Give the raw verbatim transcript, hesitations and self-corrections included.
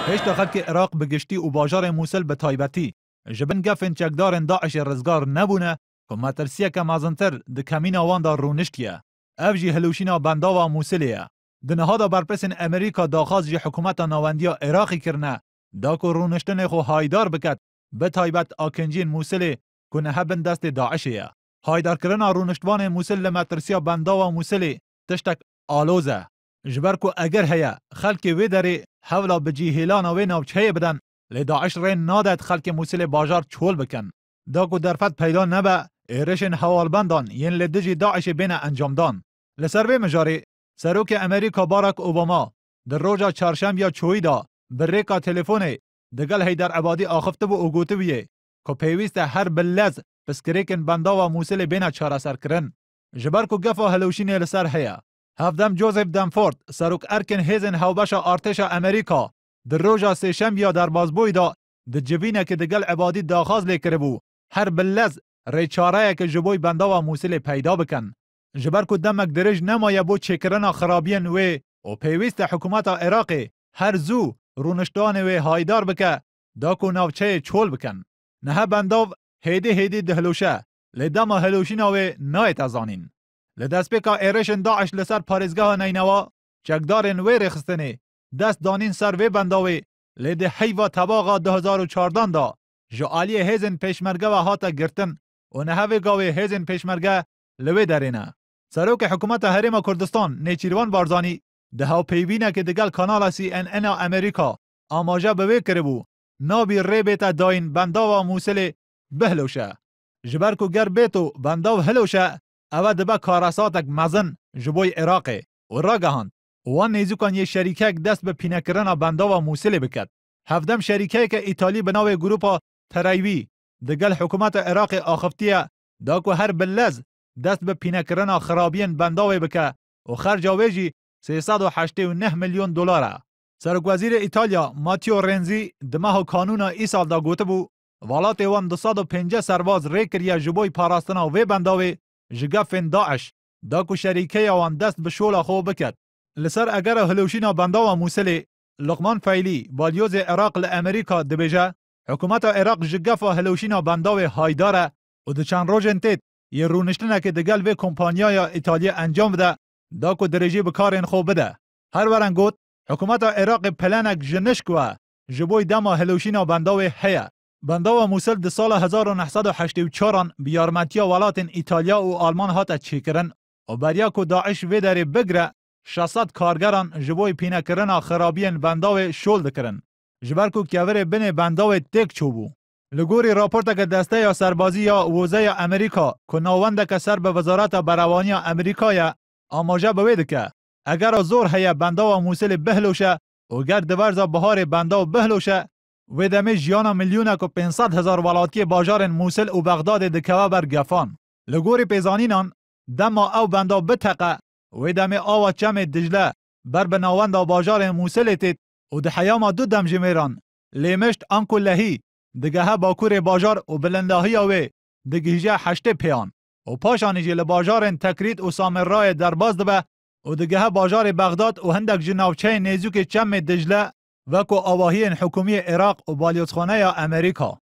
هشتا خلق عراق بگشتی و باجار موسل به تایبتی جبن گفن چکدارن داعش رزگار نبونه که مترسیه که مازنتر ده کمین آوان دا رونشتیه. اف جی هلوشینا بنداوا موسلیه. ده نهادا برپرسن امریکا داخواست جی حکومت نواندیا عراقی کرنه دا که رونشتن خو هایدار بکد به تایبت آکنجین موسلی که نهبن دست داعشیه. هایدار کرنا رونشتوان موسل لمترسیه بنداوا موسلی تشتک آلوزه. جبر کو اگر هيا خلق وی داری حولا بجی هیلانا وی نوچه بدن لداعش رین نادت خلق موسل باجار چول بکن. دا کو درفت پیدا نبا ایرشن حوال بندان ین لدجی داعش بین انجام دان. لسر وی مجاری سروک امریکا باراک اوباما در روژا چارشنبه یا چوی دا بریکا تلفونه دگل هیدر عبادی آخفته و اوگوته ویه که پیویست هر بلز پسکریکن بندا و موسل بین چاره سر کرن. جبر کو گفا هلوشین لسر هيا. هفدم جوزف دمفورد سروک ارکن هیزن هاوبشا ارتشا امریکا در روژا سیشنبه یا در بازبوی دا د جبینه که دگل عبادی داخواز لیکره بو هر بلز ری چاره که جبوی بندا و موسل پیدا بکن. جبر کو دمک درج نمایه بو چکرنا خرابین وی و پیویست حکومت عراقی هر زو رونشتوان وی هایدار بکه دا کو نوچه چول بکن. نه بنداو هیدی هیدی دهلوشه لدما هلوشینا وی نایت ازانین. لدست بکا ایرشن داعش لسر پارزگاه نینوا چکدارن وی رخستنی دست دانین سر وی بنداوی لده حیوه تباغا دو هزار و چهارده دا جو آلی هیزن پیشمرگه و هاتا گرتن و نهوی گاوی هیزن پیشمرگه لوی درینه. سروک حکومت حریم کردستان نیچیروان بارزانی ده هاو پیوینه که دگل کانال سی ان ان امریکا آماجه بوی کربو نابی ری بیتا داین بندا و موسل بهلوشه. جبر کو گر بیتو بندا و هلوشه او دبا کاراساتک مزن جبوی عراقی و را گهاند وان نیزوکان یه شریکک دست به پینه کرنا بندا و موسل بکد. هفدم شریکه که ایتالی بناوی گروپا ترایوی دگل حکومت عراق آخفتیه دا کو هر بلز دست به پینه کرنا خرابین بنداوی بکه و خرجاویجی سیصد و هشتاد و نه میلیون دلاره. سرک وزیر ایتالیا ماتیو رنزی دمه کانون ای سال دا گوته بو والات وان دویست و پنجاه سرباز ریکریه جبوی پاراستنا وی بنداوی جگفن داعش دا کو شریکه وان دست به شولا خو بکد. لسر اگر هلوشینا بندا و موسلی لقمان فیلی بالیوز عراق لامریکا دبیجه حکومت عراق جگف و هلوشینا بنداوی هایداره و دو چند روژن تید یه رونشتنه که دگل وی کمپانیای ایتالیا انجام بده دا کو درجی بکارین خوب بده. هر ورن گوت حکومت عراق پلنک جنش کوه جبوی دما هلوشینا بنداوی هیا. بندا و موسل د سال هزار و نهصد و هشتاد و چهار بیارمتیا ولاتن ایتالیا و آلمان هاتا چیکرن و بریا کو داعش وی داری بگره شصت کارگران جبوی پینه کرنا خرابین بنداوی شول دکرن. جبر کو کیور بین بنداوی تک چوبو. لگوری راپورت که دسته یا سربازی یا وزای امریکا که ناونده که سر به وزارت بروانی امریکای آماجه بوید که اگر زور هیا بندا و موسل بهلوشه و گرد ورزا بهار بندا و بهلوشه و دمی جیانا میلیونه که پانصد هزار ولاتی باجار موسل و بغداد دکوه بر گفان. لگوری پیزانینان دما او بندا بتقه و دمی آوا چم دجله بر بناوند و باجار موسل تید و ده حیام دو دم جمیران لیمشت انکو لهی دگه باکور باجار و بلندهی اوی دگهجه هشته پیان و پاشانی جل باجار تکرید و سامرای درباز دبه و دگه باجار بغداد و هندک جناوچه نیزوک چم دجله وکو آواهی حکومی عراق و بالیوزخانه امریکا.